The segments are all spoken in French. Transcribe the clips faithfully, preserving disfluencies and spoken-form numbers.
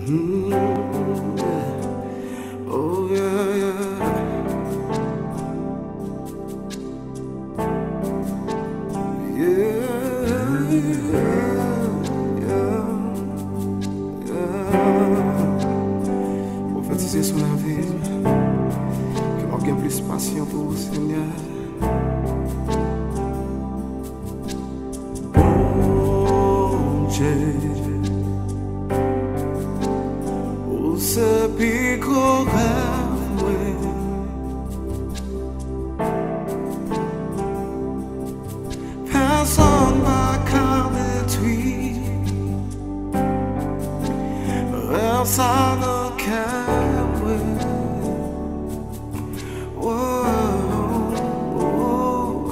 Mm, yeah. Oh yeah, yeah. Yeah, yeah, yeah. Prophétiser sur la vie, que l'on gagne plus patient pour vous, Seigneur. Bon Dieu, où se pique au rêve, personne m'a qu'à détruire, personne n'a qu'à oh, oh,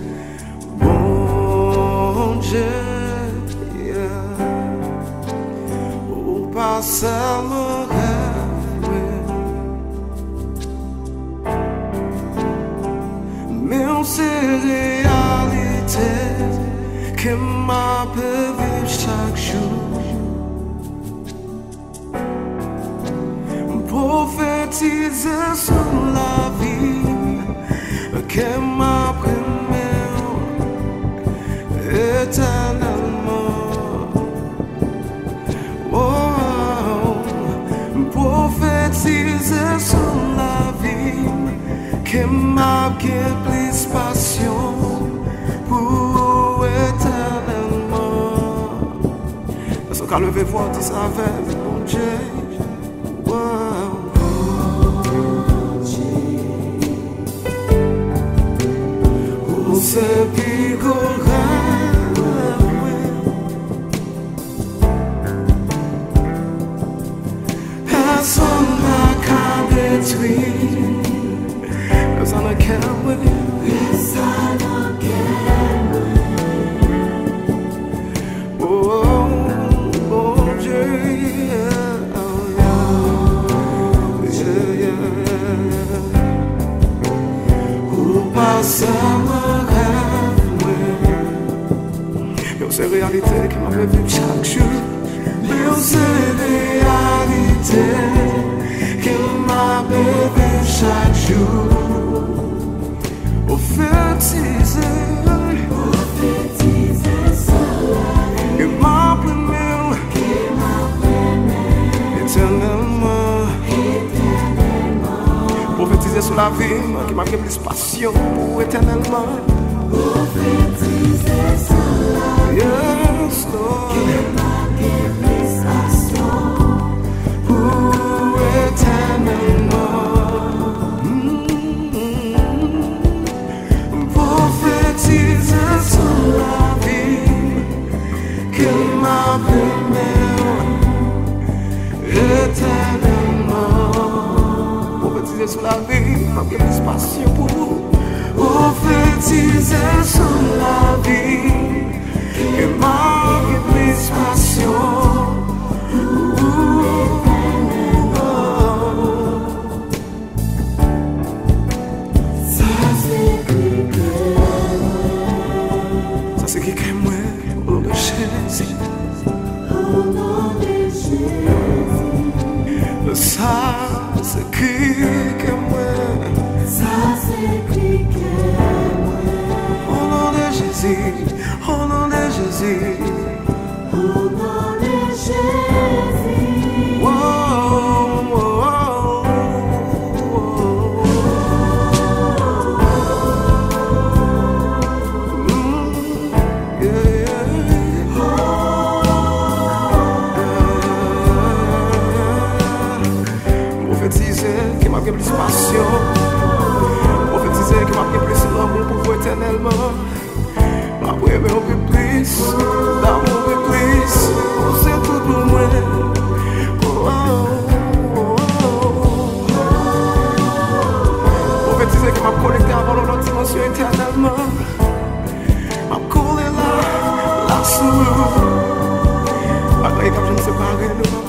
bon Dieu, yeah. Ou pas seulement rêve, mais on sait réalité que m'a peut vivre chaque jour. Prophétiser sur la vie que m'a primé éternellement. Oh, prophétiser sur la vie que m'a plus passion pour éternellement. Est-ce qu'on lever voir tout ça avec mon Dieu? Se pique au rêve, personne n'a qu'à détruire, personne n'a qu'à personne n'a qu'à oh, oh Dieu, yeah, yeah, yeah, yeah. Ou passe c'est réalité qui m'a fait vivre chaque jour. Mais c'est réalité qui m'a fait vivre chaque jour. Prophétiser, prophétiser cela. Qui m'a primé, qui m'a primé éternellement. Éternellement. Prophétiser sur la vie qui m'a fait plus passion pour éternellement. Prophétiser cela. Yes, Lord. Give my gift passion pour éternellement. Prophétiser sur la vie que m'a primé éternellement. Prophétiser sur la vie, ma gift passion pour vous. Prophétiser sur la vie que m'a plus passion. Ça c'est qui que moi, au nom de Jésus, au nom de Jésus. Ça c'est qui que moi, ça c'est qui que moi, au nom de Jésus. Au nom de Jésus, au nom de Jésus. Oh, oh, oh, oh. Mm, yeah, yeah. Oh, prophétiser qui m'a fait plus passion. Prophétiser qui m'a fait plus l'amour pour vous éternellement. Après, mais on peut plus, d'amour on peut plus, c'est tout pour moi. Oh, oh, oh, oh. Prophétiser qui m'a connecté avant l'autre dimension éternellement. M'a collé là, là sous. Après, quand je me séparais, nous